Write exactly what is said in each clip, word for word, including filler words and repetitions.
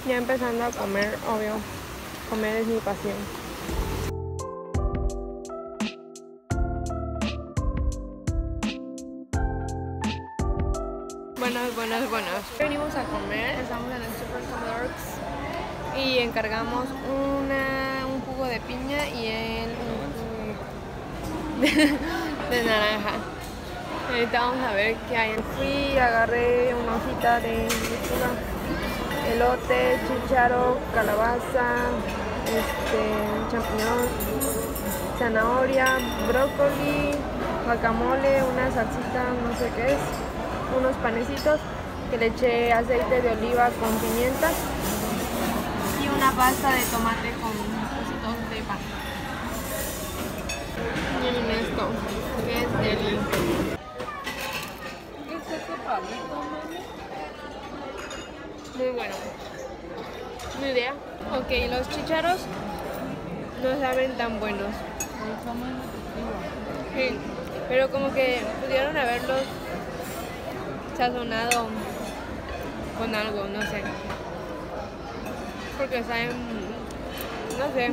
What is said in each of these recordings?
Ya empezando a comer, obvio. Comer es mi pasión. Buenas, buenas, buenas. Venimos a comer, estamos en el Super Comedorks y encargamos una, un jugo de piña y el, un jugo de, de naranja. Ahorita vamos a ver qué hay. Fui, agarré una hojita de lechuga, elote, chícharo, calabaza, este, champiñón, zanahoria, brócoli, guacamole, una salsita, no sé qué es, unos panecitos que le eché aceite de oliva con pimienta y una pasta de tomate con trocitos de pan. Miren esto, que es deli. ¿Qué es este palito, mami? Muy bueno. Ni idea. Ok, los chícharos no saben tan buenos. Sí, pero como que pudieron haberlos sazonado con algo, no sé. Porque saben, no sé.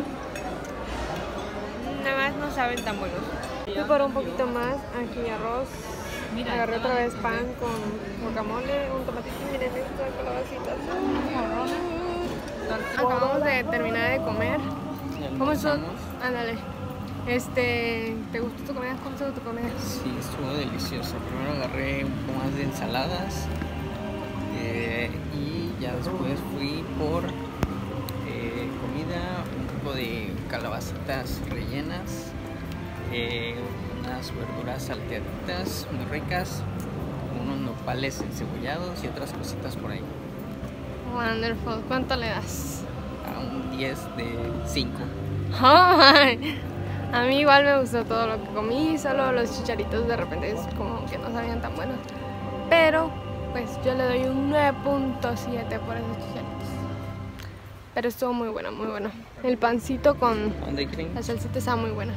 Nada más no saben tan buenos. Fui por un poquito más, aquí arroz. Agarré otra vez pan con guacamole, un tomatito, miren estas calabacitas. Acabamos de terminar de comer. ¿Cómo son? Ándale. Este, ¿te gustó tu comida? ¿Cómo estuvo tu comida? Sí, estuvo delicioso. Primero agarré un poco más de ensaladas eh, y ya después fui por eh, comida, un poco de calabacitas rellenas, eh, unas verduras salteaditas muy ricas, unos nopales encebollados y otras cositas por ahí. Wonderful. ¿Cuánto le das? A un diez de cinco. Ay, a mí igual me gustó todo lo que comí, solo los chicharitos de repente es como que no sabían tan buenos. Pero pues yo le doy un nueve punto siete por esos chicharitos. Pero estuvo muy bueno, muy bueno. El pancito con la salsita estaba muy buena.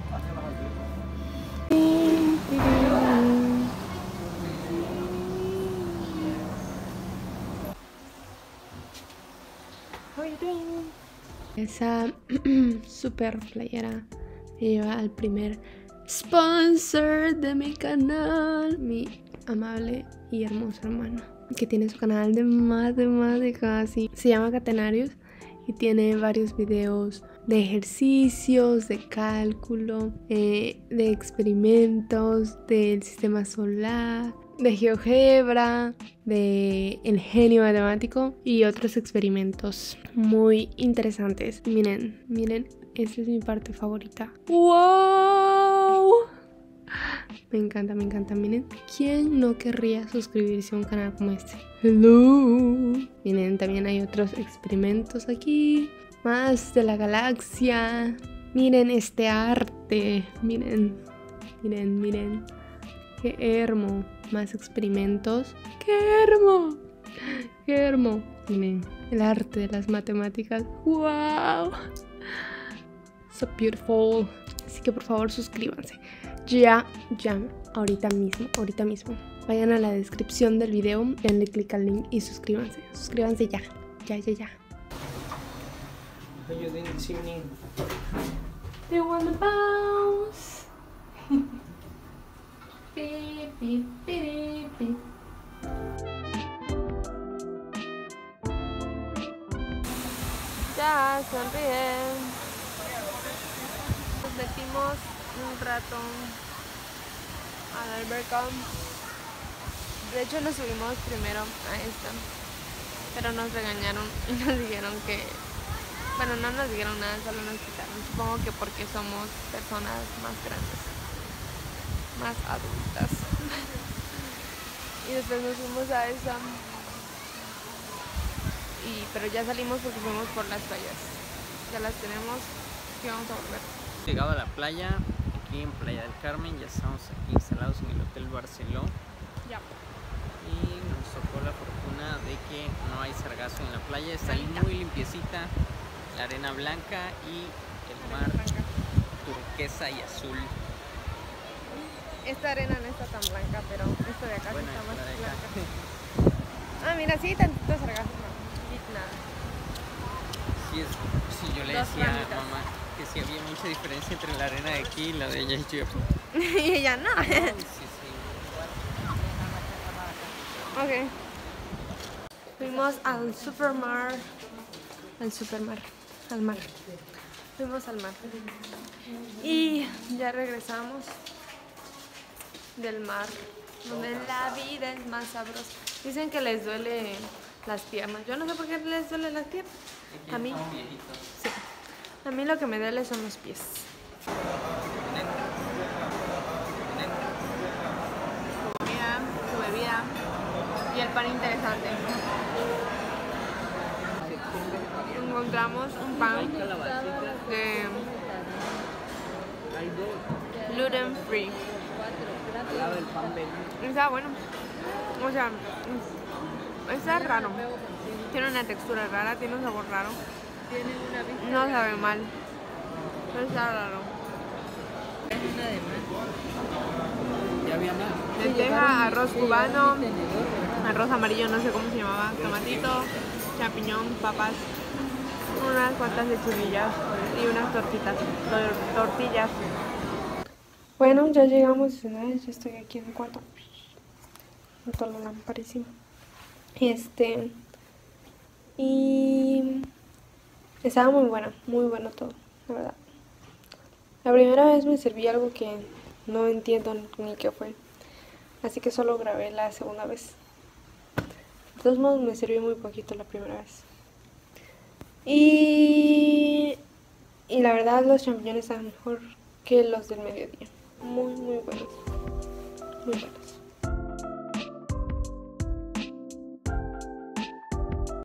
Esa super playera me lleva al primer sponsor de mi canal, mi amable y hermoso hermano, que tiene su canal de matemáticas, y se llama Catenarius y tiene varios videos de ejercicios, de cálculo, eh, de experimentos del sistema solar, de GeoGebra, de el genio matemático y otros experimentos muy interesantes. Miren, miren, esta es mi parte favorita. ¡Wow! Me encanta, me encanta. Miren, ¿quién no querría suscribirse a un canal como este? Hello. Miren, también hay otros experimentos aquí. Más de la galaxia. Miren este arte. Miren, miren, miren. Qué hermoso. Más experimentos. ¡Qué hermoso! ¡Qué hermoso! Miren, el arte de las matemáticas. ¡Wow! So beautiful. Así que por favor suscríbanse. Ya, ya, ahorita mismo, ahorita mismo. Vayan a la descripción del video, denle clic al link y suscríbanse. Suscríbanse ya, ya, ya, ya. Do you wanna bounce? Beep, beep, beep, beep. Ya, sonríen. Nos metimos un rato a la alberca. De hecho nos subimos primero a esta, pero nos regañaron y nos dijeron que, bueno, no nos dijeron nada, solo nos quitaron. Supongo que porque somos personas más grandes, más adultas. Y después nos fuimos a esa, y, pero ya salimos porque fuimos por las toallas. Ya las tenemos y vamos a volver. Llegado a la playa, aquí en Playa del Carmen, ya estamos aquí instalados en el Hotel Barceló. Ya. Y nos tocó la fortuna de que no hay sargazo en la playa, está muy limpiecita, la arena blanca y el mar turquesa y azul. Esta arena no está tan blanca, pero esta de acá bueno, sí está más de blanca. acá. Ah, mira, sí, tantito sargazo, no, nada. sí, es, sí, yo le Dos decía ramitas. a mamá que sí había mucha diferencia entre la arena de aquí y la de allá. Y yo, Y ella no. "Ay, sí, sí". Ok. Fuimos al supermar. Al supermar. Al mar. Fuimos al mar. Y ya regresamos del mar, donde la vida es más sabrosa. Dicen que les duele las piernas. Yo no sé por qué les duele las piernas. A mí, sí. A mí lo que me duele son los pies. Comida, su bebida y el pan interesante. Encontramos un pan de gluten free. Está bueno. O sea, está raro. Tiene una textura rara, tiene un sabor raro. No sabe mal. Pero está raro. Ya había más. Lenteja, arroz cubano, arroz amarillo, no sé cómo se llamaba, tomatito, champiñón, papas, unas cuantas lechuguillas y unas tortitas, tor- tortillas. Bueno, ya llegamos a cenar, ya estoy aquí en el cuarto. Noto la lamparísima. Este. Y. Estaba muy buena, muy bueno todo, la verdad. La primera vez me serví algo que no entiendo ni qué fue. Así que solo grabé la segunda vez. De todos modos me sirvió muy poquito la primera vez. Y, y la verdad los champiñones están mejor que los del mediodía. Muy, muy buenos. Muy buenos.